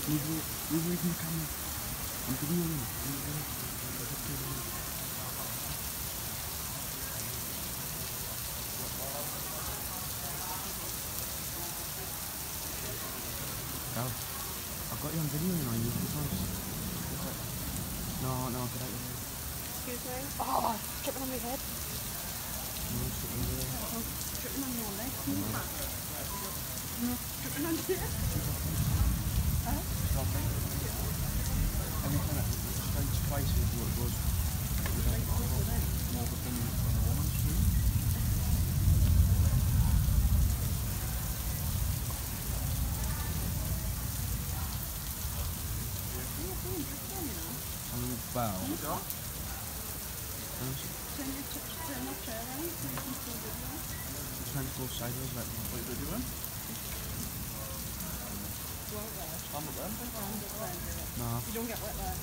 We can come and video in. Oh, I've got you on video and I use this one. No, get out of here. Excuse me? Oh, dripping on my head. No, sit over there. Oh, dripping on your leg. No, dripping on your head. Nothing. Every time it strikes twice is what it was. More of a thing on a woman's room. Wow. Turn that chair around so you can still video. I'm trying to go sideways like that. What are you doing? Well, there. Stand up then. No. You don't get wet there.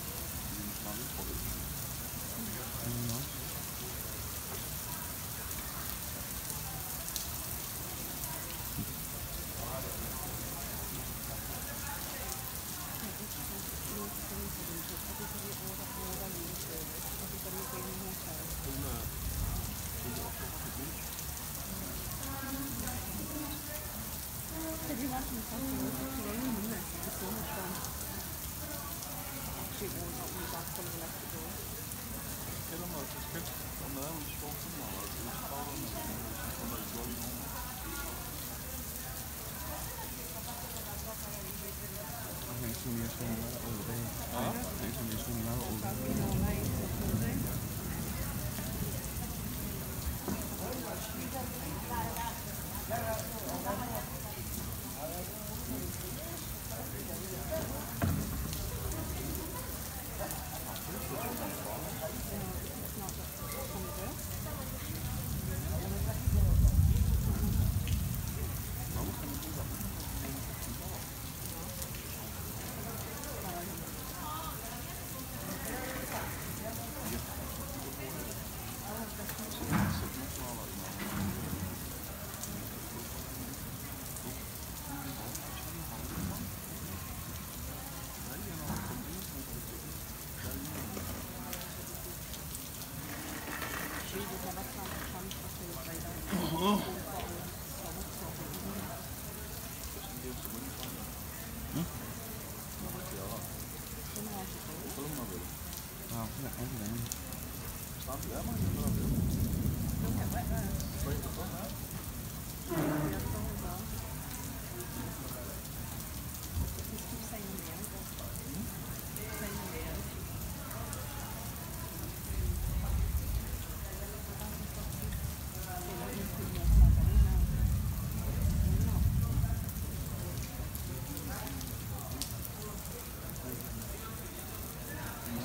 No. Could you imagine something with the rain in this? It'd be so much fun. Actually, it won't open the back full of electric doors. Helemaal, het is kut. Dan hebben we gesproken, maar het is gewoon van de glory home. I think it's only a small amount all day. I think it's only a small amount all day. Probably all night, all day.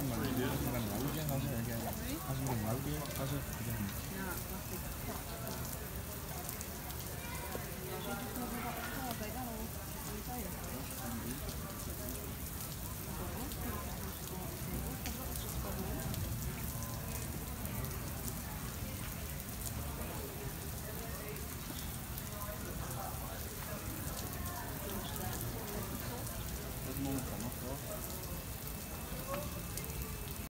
How's it?